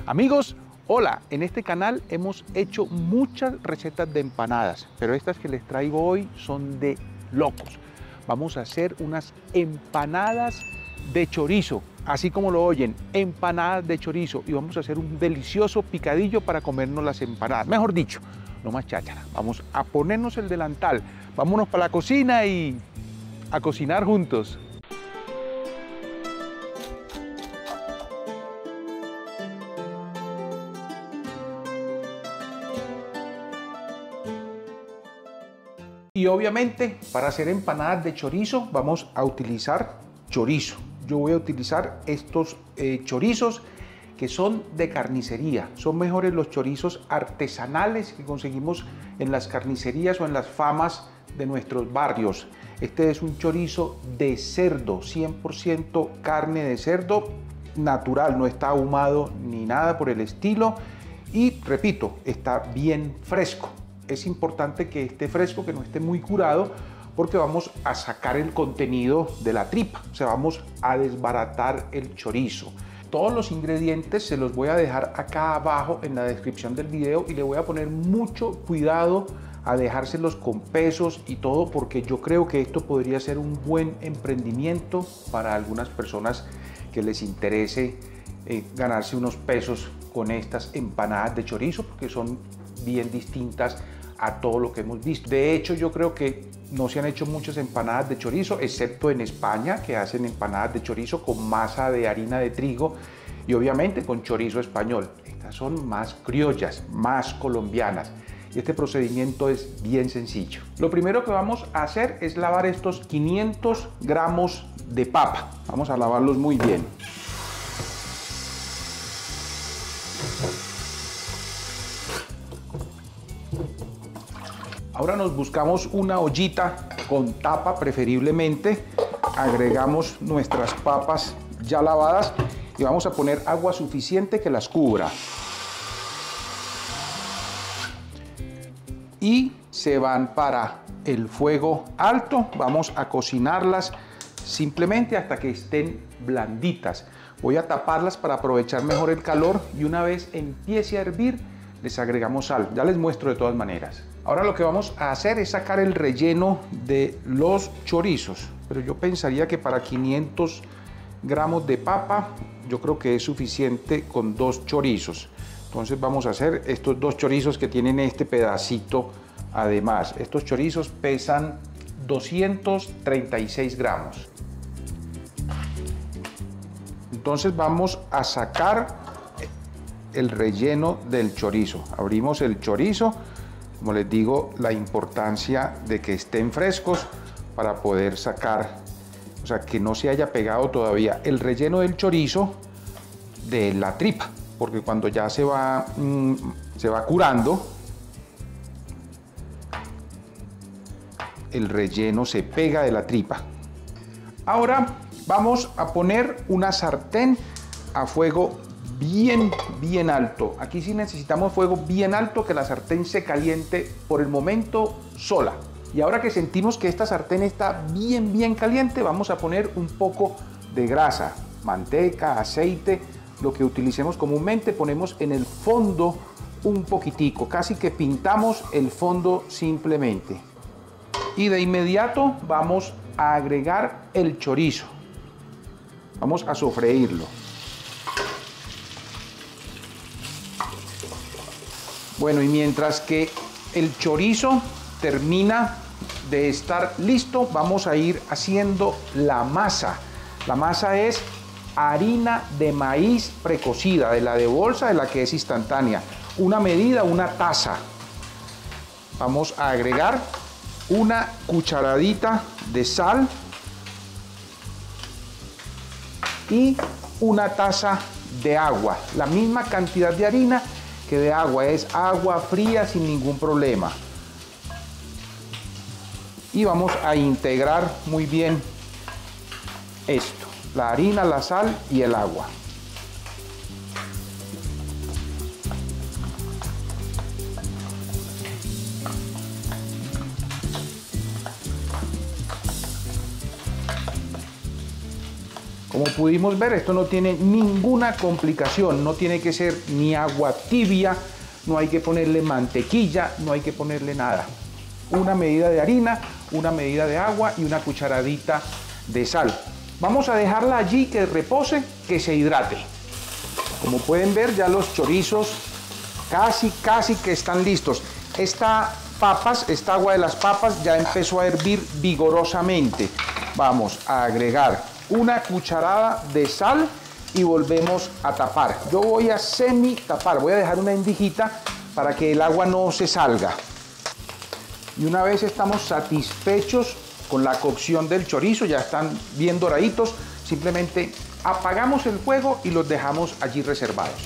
Amigos, hola, en este canal hemos hecho muchas recetas de empanadas, pero estas que les traigo hoy son de locos. Vamos a hacer unas empanadas de chorizo, así como lo oyen, empanadas de chorizo, y vamos a hacer un delicioso picadillo para comernos las empanadas. Mejor dicho, no más cháchara, vamos a ponernos el delantal, vámonos para la cocina y a cocinar juntos. Y obviamente para hacer empanadas de chorizo vamos a utilizar chorizo. Yo voy a utilizar estos chorizos que son de carnicería. Son mejores los chorizos artesanales que conseguimos en las carnicerías o en las famas de nuestros barrios. Este es un chorizo de cerdo, 100% carne de cerdo natural, no está ahumado ni nada por el estilo. Y repito, está bien fresco. Es importante que esté fresco, que no esté muy curado, porque vamos a sacar el contenido de la tripa, o sea, vamos a desbaratar el chorizo. Todos los ingredientes se los voy a dejar acá abajo en la descripción del video y le voy a poner mucho cuidado a dejárselos con pesos y todo, porque yo creo que esto podría ser un buen emprendimiento para algunas personas que les interese ganarse unos pesos con estas empanadas de chorizo, porque son bien distintas a todo lo que hemos visto. De hecho, yo creo que no se han hecho muchas empanadas de chorizo, excepto en España, que hacen empanadas de chorizo con masa de harina de trigo y obviamente con chorizo español. Estas son más criollas, más colombianas. Y este procedimiento es bien sencillo. Lo primero que vamos a hacer es lavar estos 500 gramos de papa. Vamos a lavarlos muy bien. Ahora nos buscamos una ollita con tapa preferiblemente, agregamos nuestras papas ya lavadas y vamos a poner agua suficiente que las cubra. Y se van para el fuego alto, vamos a cocinarlas simplemente hasta que estén blanditas. Voy a taparlas para aprovechar mejor el calor y una vez empiece a hervir les agregamos sal, ya les muestro de todas maneras. Ahora lo que vamos a hacer es sacar el relleno de los chorizos, pero yo pensaría que para 500 gramos de papa, yo creo que es suficiente con 2 chorizos. Entonces vamos a hacer estos 2 chorizos que tienen este pedacito. Además, estos chorizos pesan 236 gramos. Entonces vamos a sacar el relleno del chorizo. Abrimos el chorizo. Como les digo, la importancia de que estén frescos para poder sacar, o sea, que no se haya pegado todavía el relleno del chorizo de la tripa, porque cuando ya se va curando, el relleno se pega de la tripa. Ahora vamos a poner una sartén a fuego bien alto. Aquí sí necesitamos fuego bien alto, que la sartén se caliente por el momento sola. Y ahora que sentimos que esta sartén está bien caliente, vamos a poner un poco de grasa, manteca, aceite, lo que utilicemos comúnmente. Ponemos en el fondo un poquitico, casi que pintamos el fondo simplemente. Y de inmediato vamos a agregar el chorizo. Vamos a sofreírlo. Bueno, y mientras que el chorizo termina de estar listo, vamos a ir haciendo la masa. La masa es harina de maíz precocida, de la de bolsa, de la que es instantánea. Una medida, una taza. Vamos a agregar una cucharadita de sal y una taza de agua. La misma cantidad de harina que de agua, es agua fría sin ningún problema. Y vamos a integrar muy bien esto, la harina, la sal y el agua. Como pudimos ver, esto no tiene ninguna complicación, no tiene que ser ni agua tibia, no hay que ponerle mantequilla, no hay que ponerle nada. Una medida de harina, una medida de agua y una cucharadita de sal. Vamos a dejarla allí que repose, que se hidrate. Como pueden ver, ya los chorizos casi que están listos. Esta agua de las papas ya empezó a hervir vigorosamente. Vamos a agregar una cucharada de sal y volvemos a tapar. Yo voy a semi tapar, voy a dejar una endijita para que el agua no se salga. Y una vez estamos satisfechos con la cocción del chorizo, ya están bien doraditos, simplemente apagamos el fuego y los dejamos allí reservados.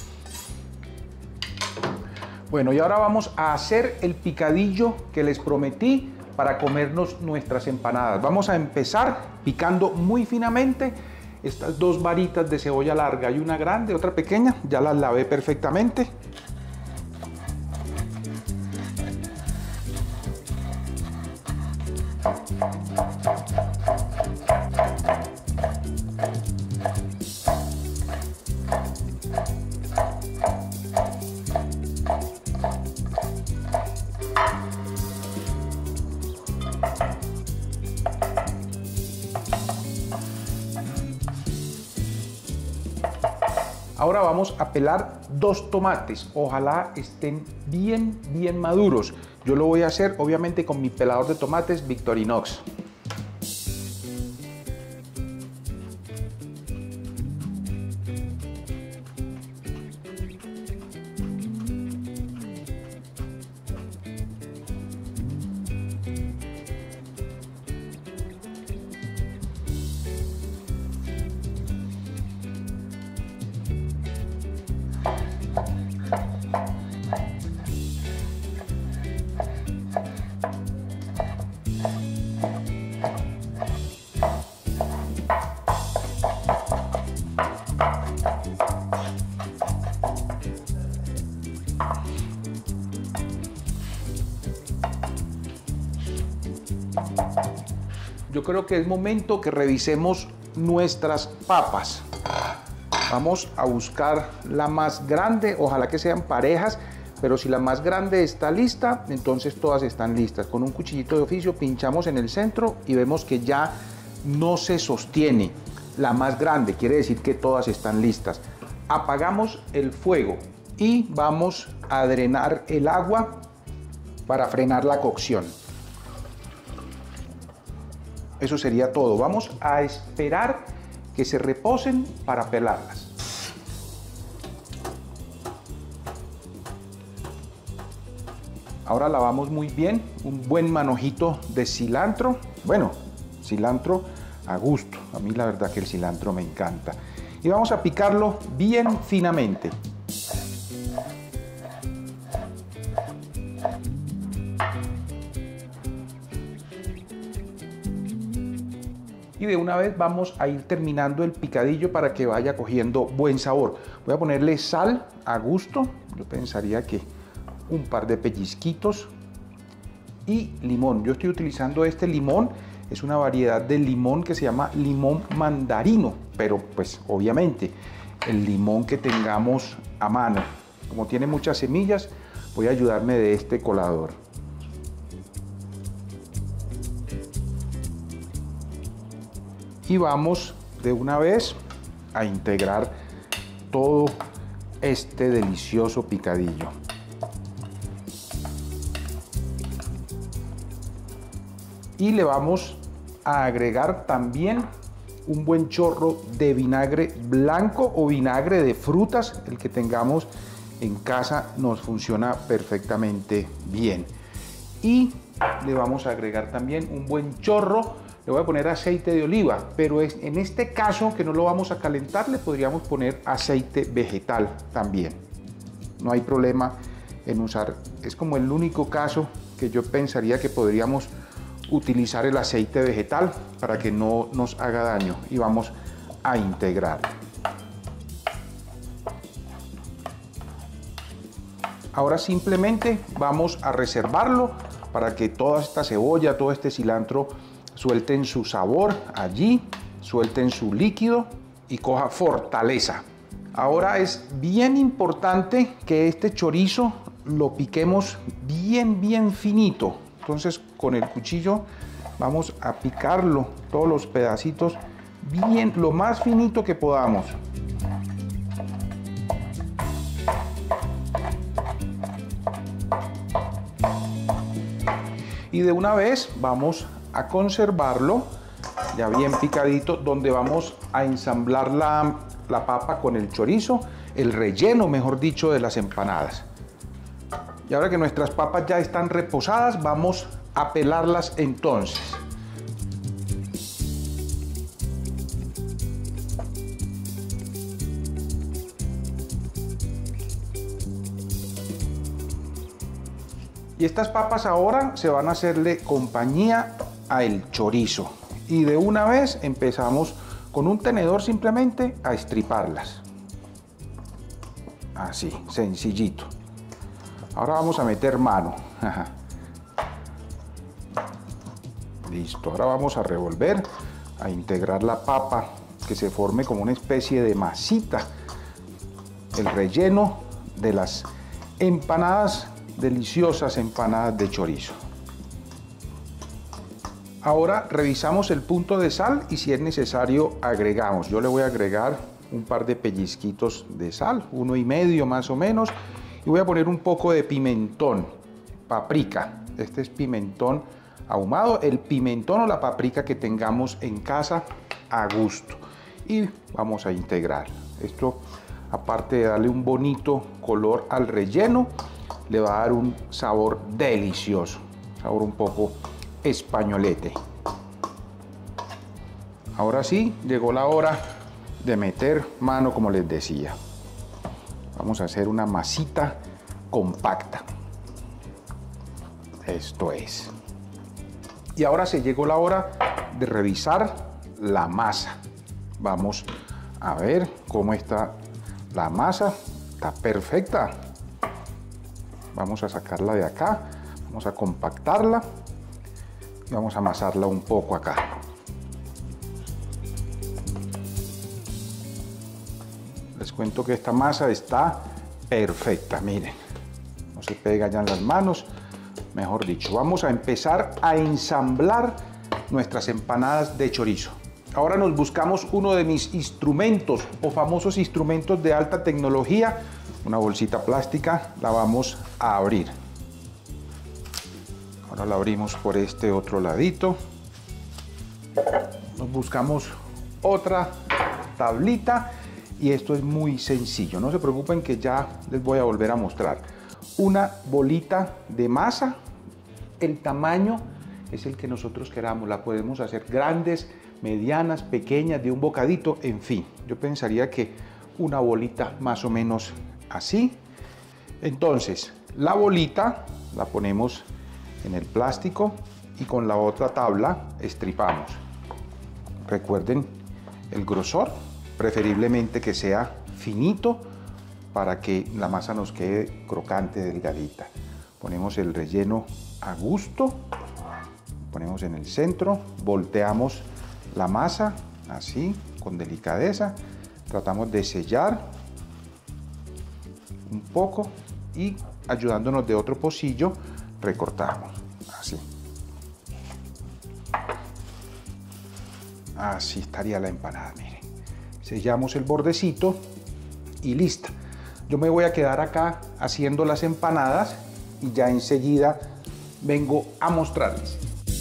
Bueno, y ahora vamos a hacer el picadillo que les prometí para comernos nuestras empanadas. Vamos a empezar picando muy finamente estas dos varitas de cebolla larga, y una grande, otra pequeña, ya las lavé perfectamente. Ahora vamos a pelar dos tomates, ojalá estén bien maduros. Yo lo voy a hacer obviamente con mi pelador de tomates Victorinox. Yo creo que es momento que revisemos nuestras papas. Vamos a buscar la más grande, ojalá que sean parejas, pero si la más grande está lista, entonces todas están listas. Con un cuchillito de oficio pinchamos en el centro y vemos que ya no se sostiene. La más grande quiere decir que todas están listas. Apagamos el fuego y vamos a drenar el agua para frenar la cocción. Eso sería todo. Vamos a esperar que se reposen para pelarlas. Ahora lavamos muy bien, un buen manojito de cilantro. Bueno, cilantro a gusto. A mí la verdad que el cilantro me encanta. Y vamos a picarlo bien finamente. Y de una vez vamos a ir terminando el picadillo para que vaya cogiendo buen sabor. Voy a ponerle sal a gusto, yo pensaría que un par de pellizquitos, y limón. Yo estoy utilizando este limón, es una variedad de limón que se llama limón mandarino, pero pues obviamente el limón que tengamos a mano. Como tiene muchas semillas, voy a ayudarme de este colador. Y vamos de una vez a integrar todo este delicioso picadillo. Y le vamos a agregar también un buen chorro de vinagre blanco o vinagre de frutas, el que tengamos en casa nos funciona perfectamente bien. Y le vamos a agregar también un buen chorro. Le voy a poner aceite de oliva, pero en este caso que no lo vamos a calentar, le podríamos poner aceite vegetal también. No hay problema en usar, es como el único caso que yo pensaría que podríamos utilizar el aceite vegetal para que no nos haga daño. Y vamos a integrar. Ahora simplemente vamos a reservarlo para que toda esta cebolla, todo este cilantro suelten su sabor allí suelten su líquido y coja fortaleza. Ahora es bien importante que este chorizo lo piquemos bien finito. Entonces con el cuchillo vamos a picarlo, todos los pedacitos, bien, lo más finito que podamos. Y de una vez vamos a conservarlo ya bien picadito, donde vamos a ensamblar la papa con el chorizo, el relleno, mejor dicho, de las empanadas. Y ahora que nuestras papas ya están reposadas, vamos a pelarlas entonces. Y estas papas ahora se van a hacerle compañía al chorizo. Y de una vez empezamos con un tenedor simplemente a estriparlas. Así, sencillito. Ahora vamos a meter mano. Listo, ahora vamos a revolver, a integrar la papa, que se forme como una especie de masita. El relleno de las empanadas, deliciosas empanadas de chorizo. Ahora revisamos el punto de sal y si es necesario agregamos. Yo le voy a agregar un par de pellizquitos de sal, 1,5 más o menos, y voy a poner un poco de pimentón, paprika. Este es pimentón ahumado, el pimentón o la paprika que tengamos en casa a gusto. Y vamos a integrar. Esto, aparte de darle un bonito color al relleno, le va a dar un sabor delicioso, sabor un poco españolete. Ahora sí, llegó la hora de meter mano, como les decía. Vamos a hacer una masita compacta. Esto es. Y ahora se llegó la hora de revisar la masa. Vamos a ver cómo está la masa. Está perfecta. Vamos a sacarla de acá. Vamos a compactarla. Y vamos a amasarla un poco acá. Les cuento que esta masa está perfecta, miren. No se pega ya en las manos, mejor dicho. Vamos a empezar a ensamblar nuestras empanadas de chorizo. Ahora nos buscamos uno de mis instrumentos o famosos instrumentos de alta tecnología. Una bolsita plástica, la vamos a abrir. Ahora la abrimos por este otro ladito. Nos buscamos otra tablita y esto es muy sencillo. No se preocupen que ya les voy a volver a mostrar. Una bolita de masa, el tamaño es el que nosotros queramos. La podemos hacer grandes, medianas, pequeñas, de un bocadito, en fin. Yo pensaría que una bolita más o menos así. Entonces, la bolita la ponemos en el plástico y con la otra tabla estripamos. Recuerden el grosor, preferiblemente que sea finito para que la masa nos quede crocante, delgadita. Ponemos el relleno a gusto, ponemos en el centro, volteamos la masa así, con delicadeza, tratamos de sellar un poco y ayudándonos de otro pocillo recortamos así. Así estaría la empanada, miren. Sellamos el bordecito y lista. Yo me voy a quedar acá haciendo las empanadas y ya enseguida vengo a mostrarles.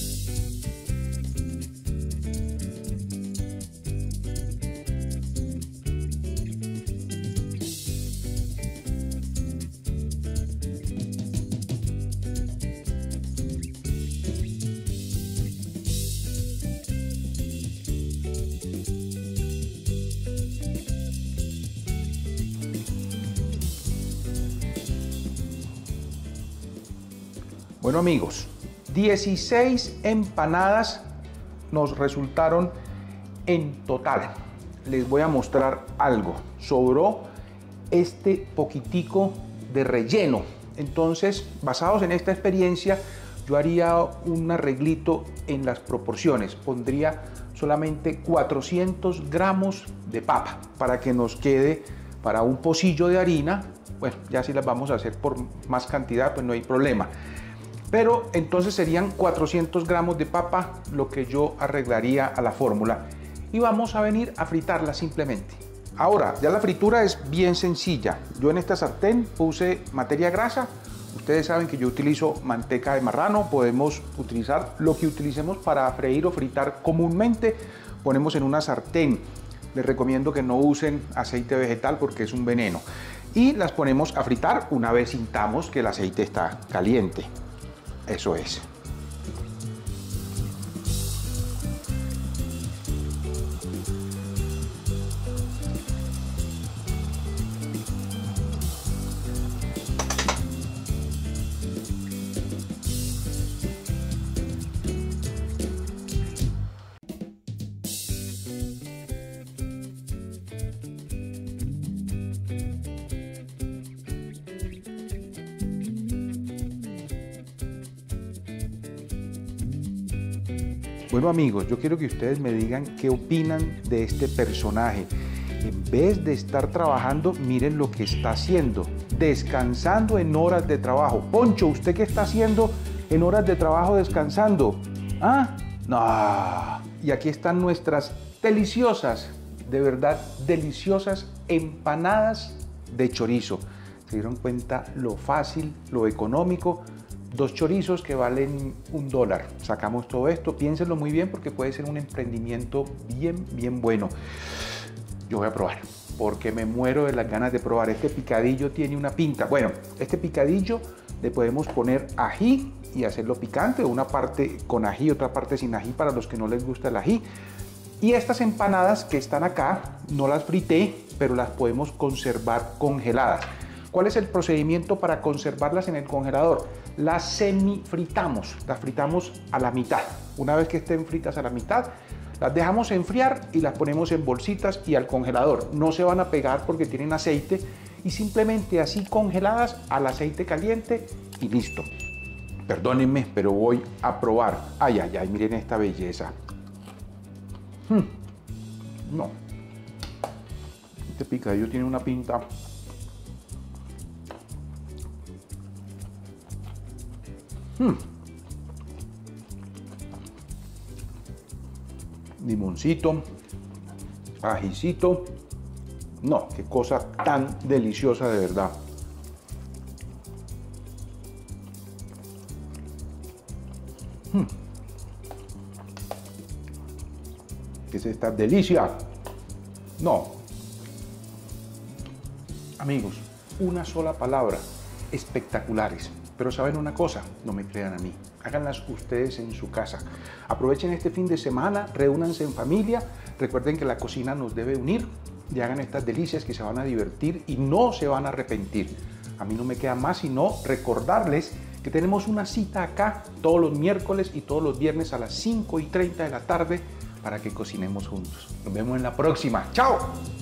Bueno amigos, 16 empanadas nos resultaron en total. Les voy a mostrar algo. Sobró este poquitico de relleno. Entonces, basados en esta experiencia, yo haría un arreglito en las proporciones. Pondría solamente 400 gramos de papa para que nos quede para un pocillo de harina. Bueno, ya si las vamos a hacer por más cantidad, pues no hay problema. Pero entonces serían 400 gramos de papa lo que yo arreglaría a la fórmula. Y vamos a venir a fritarla simplemente. Ahora, ya la fritura es bien sencilla. Yo en esta sartén puse materia grasa. Ustedes saben que yo utilizo manteca de marrano. Podemos utilizar lo que utilicemos para freír o fritar comúnmente. Ponemos en una sartén. Les recomiendo que no usen aceite vegetal porque es un veneno. Y las ponemos a fritar una vez sintamos que el aceite está caliente. Eso es. Bueno amigos, yo quiero que ustedes me digan qué opinan de este personaje. En vez de estar trabajando, miren lo que está haciendo, descansando en horas de trabajo. Poncho, ¿usted qué está haciendo en horas de trabajo descansando? ¿Ah? No. Y aquí están nuestras deliciosas, de verdad deliciosas empanadas de chorizo. ¿Se dieron cuenta lo fácil, lo económico? 2 chorizos que valen $1. Sacamos todo esto, piénsenlo muy bien porque puede ser un emprendimiento bien bueno. Yo voy a probar porque me muero de las ganas de probar. Este picadillo tiene una pinta. Bueno, este picadillo le podemos poner ají y hacerlo picante, una parte con ají, otra parte sin ají para los que no les gusta el ají. Y estas empanadas que están acá, no las frité, pero las podemos conservar congeladas. ¿Cuál es el procedimiento para conservarlas en el congelador? Las semifritamos, las fritamos a la mitad. Una vez que estén fritas a la mitad, las dejamos enfriar y las ponemos en bolsitas y al congelador. No se van a pegar porque tienen aceite y simplemente así congeladas al aceite caliente y listo. Perdónenme, pero voy a probar. Ay, ay, ay, miren esta belleza. No. Este picadillo tiene una pinta. Limoncito, ajicito. No, qué cosa tan deliciosa de verdad. ¿Qué es esta delicia? No. Amigos, una sola palabra. Espectaculares. Pero ¿saben una cosa? No me crean a mí. Háganlas ustedes en su casa. Aprovechen este fin de semana, reúnanse en familia. Recuerden que la cocina nos debe unir y hagan estas delicias que se van a divertir y no se van a arrepentir. A mí no me queda más sino recordarles que tenemos una cita acá todos los miércoles y todos los viernes a las 5:30 de la tarde para que cocinemos juntos. Nos vemos en la próxima. ¡Chao!